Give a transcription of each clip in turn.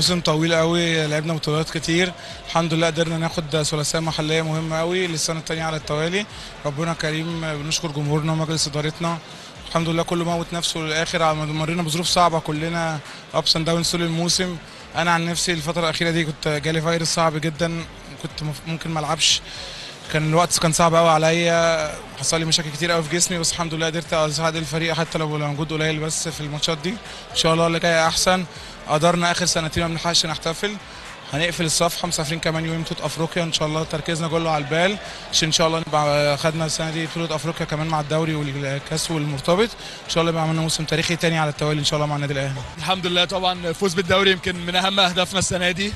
موسم طويل قوي، لعبنا بطولات كتير. الحمد لله قدرنا ناخد ثلاثيه محليه مهمه قوي للسنه الثانيه على التوالي. ربنا كريم، بنشكر جمهورنا ومجلس ادارتنا. الحمد لله كله موت نفسه للاخر. مرينا بظروف صعبه كلنا، ابس اند داونز طول الموسم. انا عن نفسي الفتره الاخيره دي كنت جالي فيروس صعب جدا، كنت ممكن ما العبش. كان الوقت كان صعب قوي عليا، حصل لي مشاكل كتير قوي في جسمي، بس الحمد لله قدرت اساعد الفريق حتى لو مجهود قليل بس في الماتشات دي. ان شاء الله اللي جاي احسن. قدرنا اخر سنتين ما بنلحقش نحتفل، هنقفل الصفحه، مسافرين كمان يومين بطوله افريقيا. ان شاء الله تركيزنا كله على البال، عشان ان شاء الله نبقى خدنا السنه دي بطوله افريقيا كمان مع الدوري والكاس والمرتبط. ان شاء الله يبقى عملنا موسم تاريخي تاني على التوالي ان شاء الله مع النادي الاهلي. الحمد لله طبعا فوز بالدوري يمكن من اهم اهدافنا السنه دي.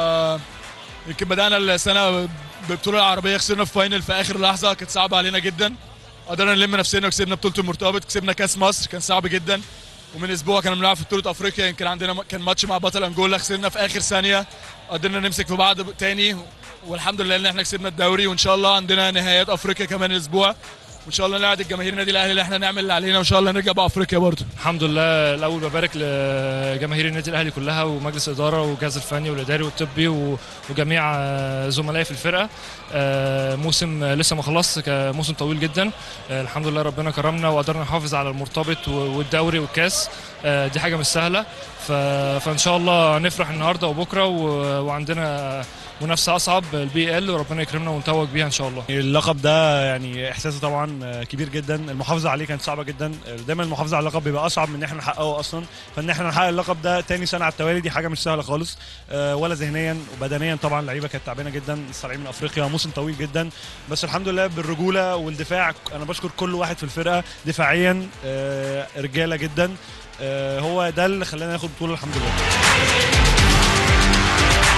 يمكن بدانا السنه ببطوله العربيه، خسرنا في فاينل في اخر لحظه، كانت صعبه علينا جدا. قدرنا نلم نفسنا وكسبنا بطوله المرتبط، كسبنا كاس مصر كان صعب جدا. ومن اسبوع كنا بنلعب في بطوله افريقيا، يمكن عندنا كان ماتش مع بطل انجولا، خسرنا في اخر ثانيه. قدرنا نمسك في بعض تاني، والحمد لله ان احنا كسبنا الدوري. وان شاء الله عندنا نهائيات افريقيا كمان اسبوع، وان شاء الله نوعد الجماهير النادي الاهلي اللي احنا نعمل اللي علينا، وان شاء الله نرجع بافريقيا برضه. الحمد لله. الاول ببارك لجماهير النادي الاهلي كلها ومجلس الاداره والجهاز الفني والاداري والطبي وجميع زملائي في الفرقه. موسم لسه ما خلص، موسم طويل جدا. الحمد لله ربنا كرمنا وقدرنا نحافظ على المرتبط والدوري والكاس. دي حاجه مش سهله، فان شاء الله نفرح النهارده وبكره، وعندنا منافسه اصعب البي ال، وربنا يكرمنا ونتوج بيها ان شاء الله. اللقب ده يعني احساسه طبعا كبير جدا، المحافظه عليه كانت صعبه جدا. دايما المحافظه على اللقب بيبقى اصعب من ان احنا نحققه اصلا، فان احنا نحقق اللقب ده تاني سنه على التوالي دي حاجه مش سهله خالص، ولا ذهنيا وبدنيا. طبعا اللعيبه كانت تعبانه جدا، لسه طالعين من افريقيا، موسم طويل جدا. بس الحمد لله بالرجوله والدفاع، انا بشكر كل واحد في الفرقه دفاعيا، رجاله جدا. هو ده اللي خلانا ناخد بطوله الحمد لله.